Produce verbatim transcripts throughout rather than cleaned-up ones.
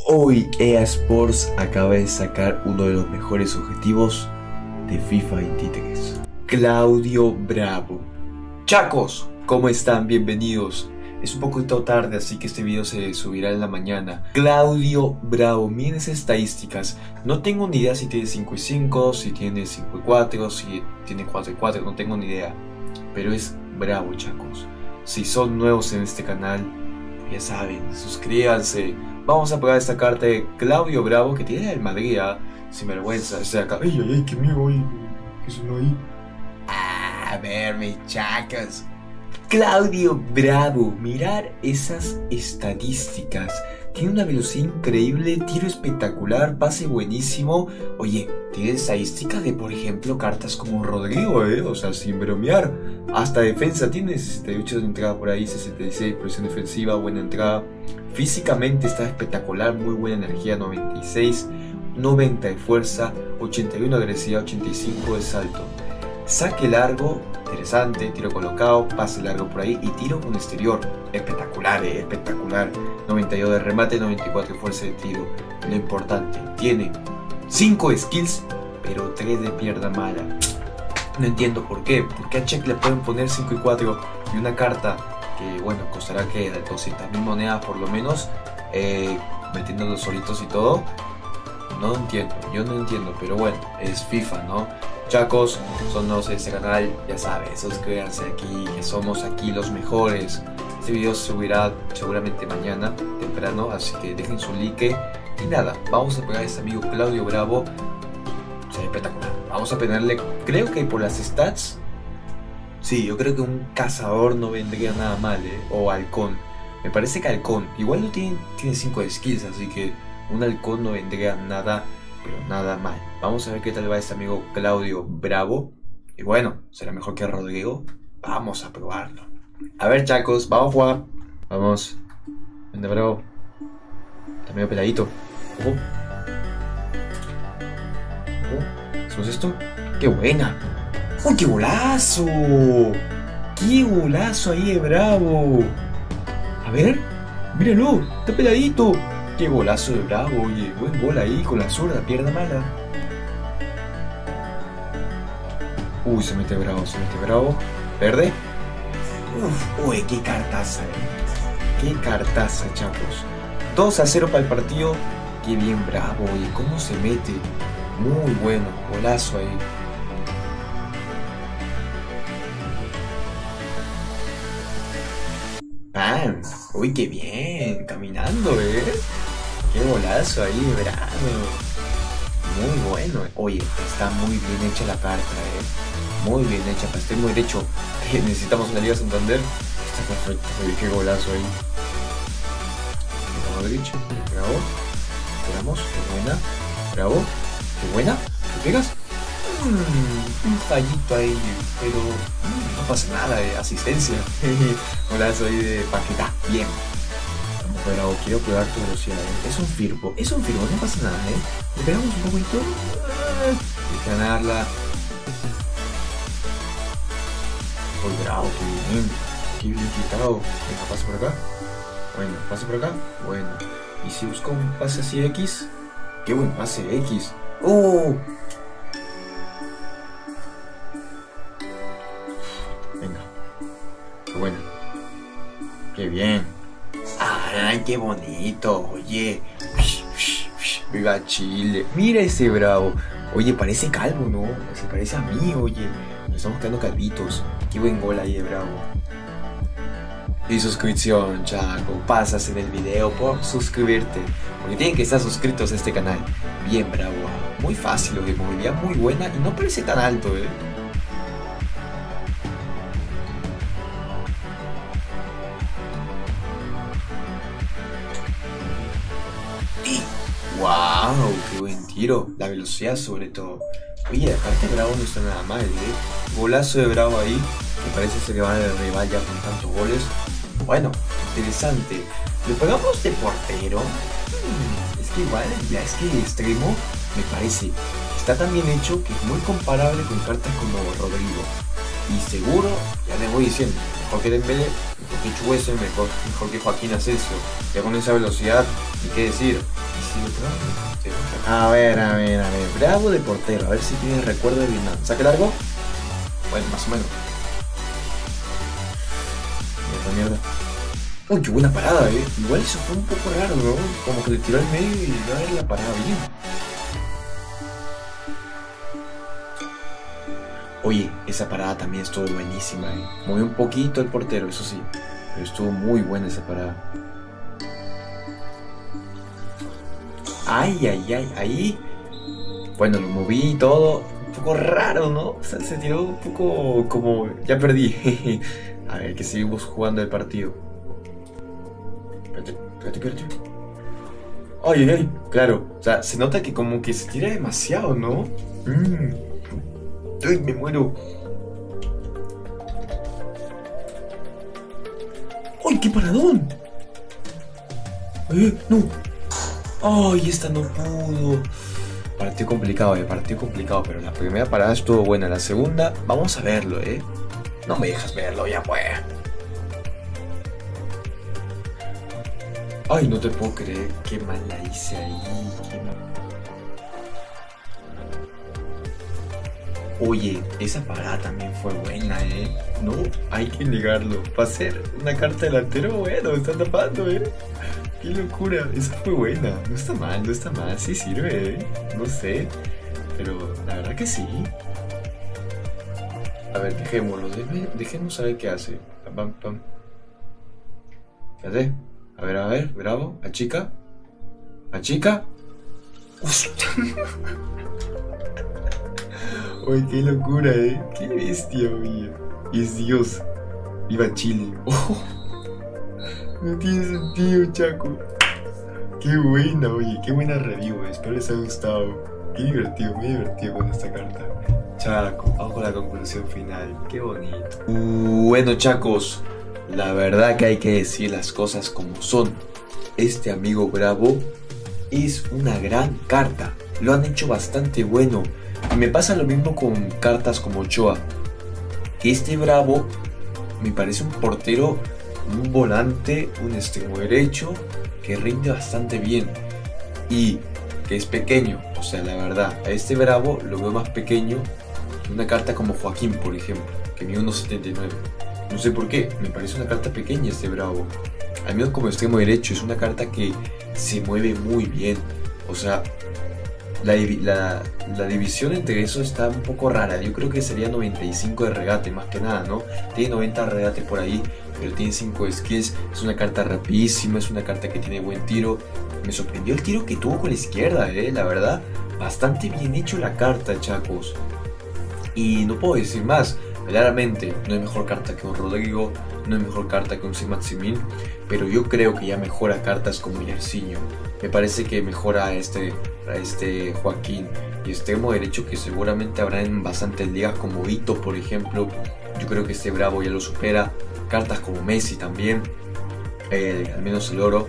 Hoy E A Sports acaba de sacar uno de los mejores objetivos de FIFA veintitrés. Claudio Bravo. Chacos, ¿cómo están? Bienvenidos. Es un poquito tarde, así que este video se subirá en la mañana. Claudio Bravo, miren esas estadísticas. No tengo ni idea si tiene cinco y cinco, si tiene cinco y cuatro, si tiene cuatro y cuatro, no tengo ni idea. Pero es bravo, chacos. Si son nuevos en este canal, ya saben, suscríbanse. Vamos a pegar esta carta de Claudio Bravo, que tiene el Madrid, ¿eh? Sin vergüenza. O sea, acá. Ay, ay, ay, qué mío, ay, ¿qué sonó ahí? Ah, a ver, mis chacas. Claudio Bravo, mirar esas estadísticas. Tiene una velocidad increíble, tiro espectacular, pase buenísimo. Oye, tiene estadísticas de, por ejemplo, cartas como Rodrigo, ¿eh? O sea, sin bromear. Hasta defensa tiene sesenta y ocho de entrada por ahí, sesenta y seis presión defensiva, buena entrada. Físicamente está espectacular, muy buena energía, noventa y seis, noventa de fuerza, ochenta y uno de agresividad, ochenta y cinco de salto. Saque largo, interesante, tiro colocado, pase largo por ahí y tiro con exterior. Espectacular, eh, espectacular. noventa y dos de remate, noventa y cuatro de fuerza de tiro. Lo importante, tiene cinco skills, pero tres de pierna mala. No entiendo por qué. Porque a Check le pueden poner cinco y cuatro y una carta que, bueno, costará que doscientas mil monedas por lo menos, eh, metiendo los solitos y todo. No entiendo, yo no entiendo, pero bueno, es FIFA, ¿no? Chacos, son nuevos en este canal, ya saben, suscríbanse aquí, que somos aquí los mejores. Este video se subirá seguramente mañana, temprano, así que dejen su like. Y nada, vamos a pegar a este amigo Claudio Bravo. Se ve espectacular. Vamos a ponerle, creo que por las stats, sí, yo creo que un cazador no vendría nada mal, ¿eh? O halcón. Me parece que halcón, igual no tiene cinco de skills, así que un halcón no vendría nada, pero nada mal. Vamos a ver qué tal va este amigo Claudio Bravo. Y bueno, será mejor que Rodrigo. Vamos a probarlo. A ver, chacos, vamos a jugar. Vamos. Vende Bravo. Está medio peladito. Ojo. Ojo. ¿Hacemos esto? ¡Qué buena! ¡Uy, qué golazo! ¡Qué golazo ahí de Bravo! A ver, míralo, está peladito. ¡Qué golazo de Bravo! Oye, buen gol ahí con la zurda, pierna mala. Uy, se mete Bravo, se mete Bravo. Verde. Uf, uy, qué cartaza, eh. Qué cartaza, chacos. dos a cero para el partido. Qué bien Bravo, oye, cómo se mete. Muy bueno, golazo ahí. ¡Pam! ¡Uy, qué bien! Caminando, ¿eh? ¡Qué golazo ahí, Bravo! Muy bueno. Oye, está muy bien hecha la carta, ¿eh? Muy bien hecha. Para estar muy derecho, eh, necesitamos una Liga Santander. Está perfecto. Oye, qué golazo ahí. Modric, Bravo. Esperamos. Qué buena. Bravo. Qué buena. ¿Te pegas? Mm, un fallito ahí, pero mm, no pasa nada de asistencia. Golazo ahí de Paquetá. Bien. Pero quiero cuidar tu velocidad, ¿eh? Es un firbo, es un firbo, no pasa nada, ¿eh? Le pegamos un poquito. Hay que ganarla. Uy, Bravo, qué bien. Qué bien quitado. Venga, pasa por acá. Bueno, pasa por acá. Bueno. ¿Y si busco un pase así X? Qué buen pase X. ¡Oh! Venga. Qué bueno. Qué bien. ¡Ay, qué bonito! Oye. Viva Chile. Mira ese Bravo. Oye, parece calvo, ¿no? Se parece a mí, oye. Nos estamos quedando calvitos. Qué buen gol ahí de Bravo. Y suscripción, chaco. Pasas en el video por suscribirte. Porque tienen que estar suscritos a este canal. Bien, Bravo. Muy fácil, de movilidad muy buena. Y no parece tan alto, eh. ¡Wow! ¡Qué buen tiro! La velocidad sobre todo. Oye, la carta de Bravo no está nada mal, ¿eh? Golazo de Bravo ahí. Me parece ser que van a rival ya con tantos goles. Bueno, interesante. ¿Le pegamos de portero? Hmm, es que igual, ya es que extremo, me parece. Está tan bien hecho que es muy comparable con cartas como Rodrigo. Y seguro, ya les voy diciendo, mejor que Dembélé, mejor que Chukwueze, mejor, mejor que Joaquín Asensio. Ya con esa velocidad, y qué decir, sí, de Bravo de portero. A ver, a ver, a ver. Bravo de portero. A ver si tienes recuerdo de Vietnam. ¿Saque largo? Bueno, más o menos. Mierda, mierda. Uy, qué buena parada, eh. Igual eso fue un poco raro, ¿no? Como que le tiró al medio y iba a ver la parada bien. Oye, esa parada también estuvo buenísima, eh. Movió un poquito el portero, eso sí. Pero estuvo muy buena esa parada. Ay, ay, ay, ahí. Bueno, lo moví y todo. Un poco raro, ¿no? O sea, se tiró un poco como... Ya perdí. A ver, que seguimos jugando el partido. Espérate, espérate, espérate. Ay, ay, ay. Claro, o sea, se nota que como que se tira demasiado, ¿no? Mmm. Ay, me muero. ¡Ay, qué paradón! Eh, no. Ay, esta no pudo. Partido complicado, eh, partido complicado, pero la primera parada estuvo buena. La segunda, vamos a verlo, eh. No me dejas verlo, ya pues. Ay, no te puedo creer, qué mal la hice ahí. Qué mal. Oye, esa parada también fue buena, eh. No, hay que negarlo. Para ser una carta delantero, bueno, me está tapando, eh. Qué locura, esa fue buena. No está mal, no está mal, sí sirve, eh. No sé, pero la verdad que sí. A ver, dejémoslo, dejemos a ver qué hace. Pam, pam. ¿Qué hace? A ver, a ver, bravo, achica. Achica. Oye, qué locura, eh. Qué bestia, oye. Es Dios. Viva Chile. Oh, no tiene sentido, Chaco. Qué buena, oye. Qué buena review. Espero les haya gustado. Qué divertido, muy divertido con esta carta. Chaco, vamos con la conclusión final. Qué bonito. Bueno, chacos, la verdad que hay que decir las cosas como son. Este amigo Bravo es una gran carta. Lo han hecho bastante bueno. Y me pasa lo mismo con cartas como Ochoa. Que este Bravo me parece un portero, un volante, un extremo derecho que rinde bastante bien. Y que es pequeño. O sea, la verdad, a este Bravo lo veo más pequeño. Una carta como Joaquín, por ejemplo, que mide uno setenta y nueve. No sé por qué, me parece una carta pequeña este Bravo. Al menos como extremo derecho, es una carta que se mueve muy bien. O sea, la, la, la división entre eso está un poco rara. Yo creo que sería noventa y cinco de regate, más que nada, ¿no? Tiene noventa de regate por ahí, pero tiene cinco skills. Es una carta rapidísima, es una carta que tiene buen tiro. Me sorprendió el tiro que tuvo con la izquierda, eh, la verdad. Bastante bien hecho la carta, chacos. Y no puedo decir más, claramente no es mejor carta que un Rodrigo, no es mejor carta que un Simaximin, pero yo creo que ya mejora cartas como Yersinio. Me parece que mejora a este, a este Joaquín y extremo derecho que seguramente habrá en bastantes ligas como Vito, por ejemplo. Yo creo que este Bravo ya lo supera. Cartas como Messi también, eh, al menos el oro.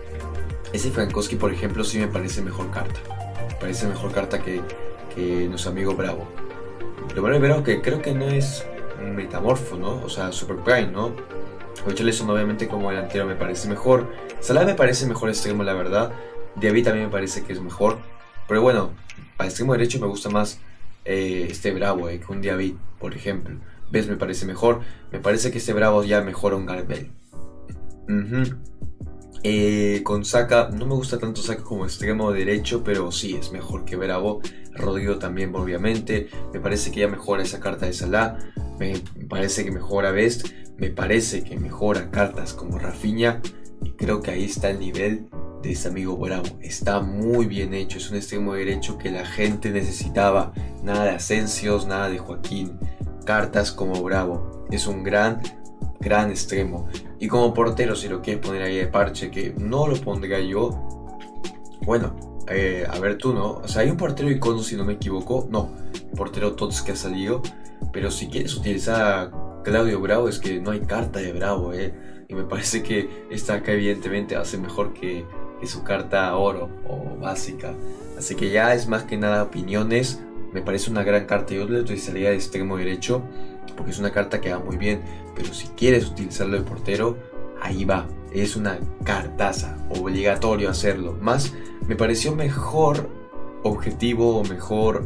Ese Frankowski, por ejemplo, sí me parece mejor carta. Me parece mejor carta que, que nuestro amigo Bravo. Lo bueno es Bravo que creo que no es un metamorfo, ¿no? O sea, Super Prime, ¿no? Richarlison obviamente como delantero me parece mejor. Salah me parece mejor extremo, la verdad. Diaby también me parece que es mejor. Pero bueno, para extremo derecho me gusta más eh, este Bravo eh, que un Diaby, por ejemplo. ¿Ves? Me parece mejor. Me parece que este Bravo ya mejora un Gareth Bale. Uh-huh. Eh, con Saka, no me gusta tanto Saka como extremo derecho, pero sí es mejor que Bravo. Rodrigo también, obviamente. Me parece que ya mejora esa carta de Salah. Me parece que mejora Best. Me parece que mejora cartas como Rafinha. Y creo que ahí está el nivel de este amigo Bravo. Está muy bien hecho. Es un extremo derecho que la gente necesitaba. Nada de Asensios, nada de Joaquín. Cartas como Bravo. Es un gran, gran extremo. Y como portero, si lo quieres poner ahí de parche, que no lo pondría yo. Bueno, eh, a ver tú, ¿no? O sea, hay un portero icono, si no me equivoco. No, portero Tots que ha salido. Pero si quieres utilizar a Claudio Bravo, es que no hay carta de Bravo, ¿eh? Y me parece que esta acá evidentemente hace mejor que, que su carta oro o básica. Así que ya es más que nada opiniones. Me parece una gran carta. Yo le utilizaría de extremo derecho porque es una carta que va muy bien. Pero si quieres utilizarlo de portero, ahí va, es una cartaza, obligatorio hacerlo. Más me pareció mejor objetivo o mejor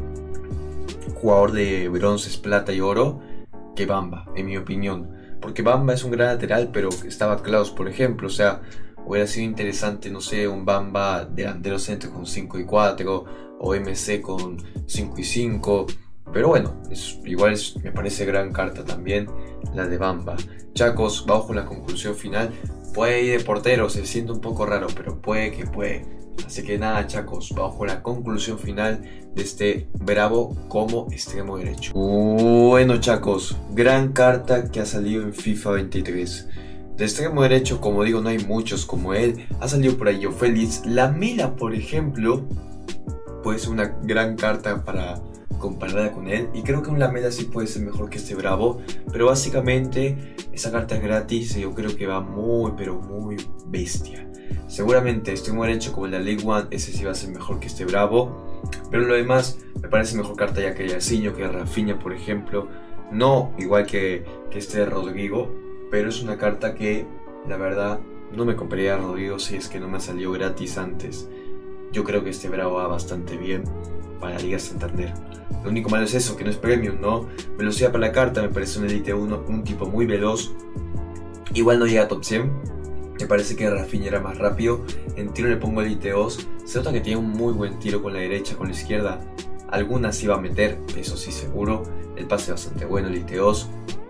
jugador de bronces, plata y oro que Bamba, en mi opinión. Porque Bamba es un gran lateral, pero estaba Klaus, por ejemplo. O sea, hubiera sido interesante, no sé, un Bamba delantero centro con cinco y cuatro, o M C con cinco y cinco. Pero bueno, es, igual es, me parece gran carta también la de Bamba. Chacos, vamos con la conclusión final. Puede ir de portero, se siente un poco raro, pero puede que puede. Así que nada, Chacos, vamos con la conclusión final de este Bravo como extremo derecho. Bueno, Chacos, gran carta que ha salido en FIFA veintitrés. De extremo derecho, como digo, no hay muchos como él. Ha salido por ahí Joao Félix. Lamela, por ejemplo, puede ser una gran carta para comparada con él, y creo que un Lamela sí puede ser mejor que este Bravo, pero básicamente esa carta es gratis y yo creo que va muy pero muy bestia. Seguramente extremo derecho como en la League One, ese sí va a ser mejor que este Bravo, pero lo demás me parece mejor carta ya que Yacinho, que Rafinha, por ejemplo. No igual que, que este Rodrigo, pero es una carta que la verdad no me compraría a Rodrigo si es que no me salió gratis antes. Yo creo que este Bravo va bastante bien para Liga Santander. Lo único malo es eso, que no es premium, ¿no? Velocidad para la carta, me parece un Elite uno, un tipo muy veloz. Igual no llega a top cien. Me parece que Rafinha era más rápido. En tiro le pongo Elite dos. Se nota que tiene un muy buen tiro con la derecha, con la izquierda. Algunas sí va a meter, eso sí seguro. El pase bastante bueno, Elite dos.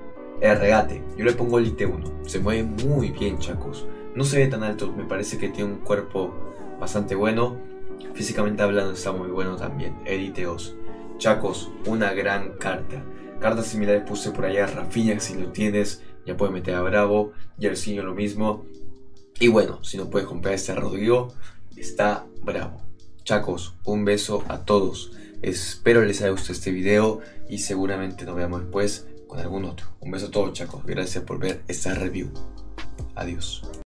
El regate, yo le pongo Elite uno. Se mueve muy bien, Chacos. No se ve tan alto, me parece que tiene un cuerpo bastante bueno. Físicamente hablando está muy bueno también. Elite dos. Chacos, una gran carta. Cartas similares puse por allá. Rafinha, si lo tienes, ya puedes meter a Bravo. Yacinho lo mismo. Y bueno, si no puedes comprar este Rodrigo, está Bravo. Chacos, un beso a todos. Espero les haya gustado este video y seguramente nos veamos después con algún otro. Un beso a todos, Chacos. Gracias por ver esta review. Adiós.